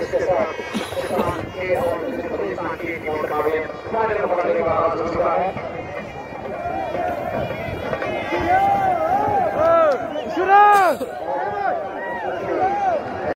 इसके साथ किसान के और पाकिस्तान की टीम का मुकाबले फाइनल मुकाबले का आगाज हो चुका है। शुरू